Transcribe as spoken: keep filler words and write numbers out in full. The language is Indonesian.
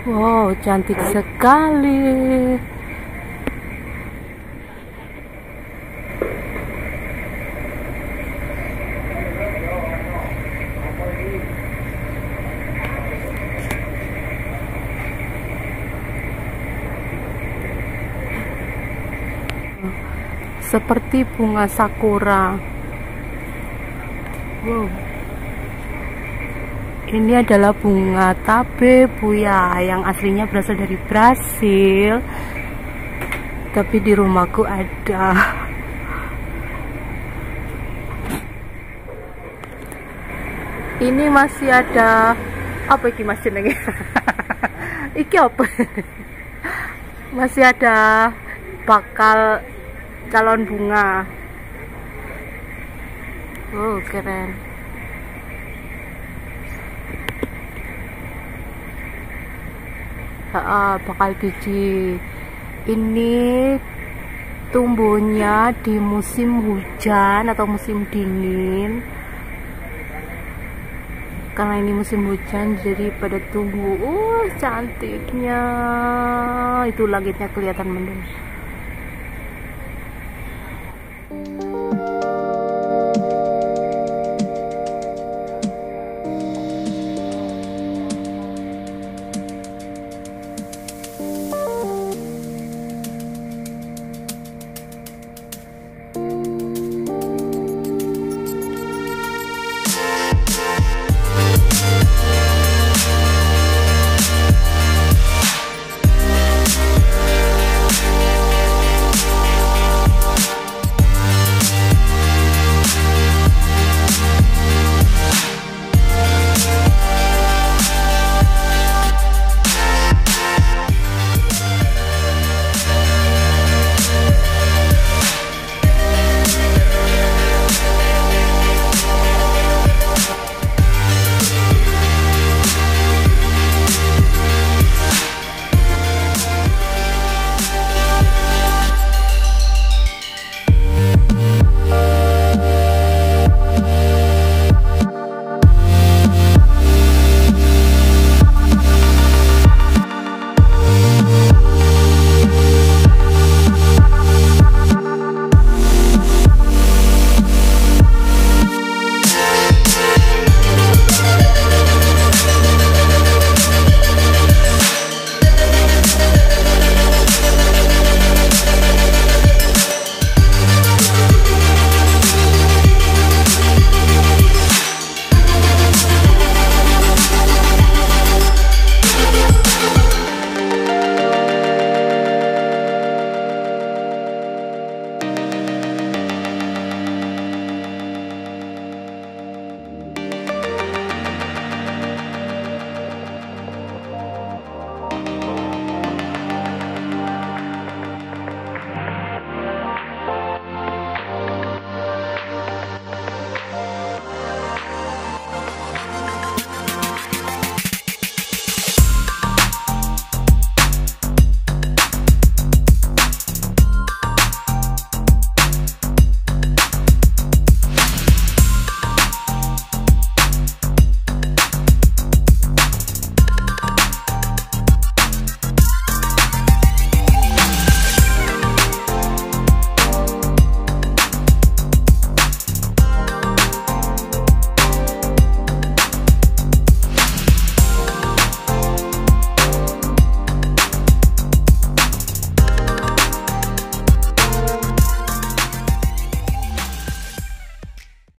Wow, cantik sekali. Seperti bunga sakura. Wow. Ini adalah bunga tabe buya yang aslinya berasal dari Brasil, tapi di rumahku ada. Ini masih ada apa iki mas jenenge? Iki apa? Masih ada bakal calon bunga. Oh, keren. Ha, bakal biji. Ini tumbuhnya di musim hujan atau musim dingin. Karena ini musim hujan, jadi pada tumbuh. Uh, cantiknya. Itu langitnya kelihatan mendung.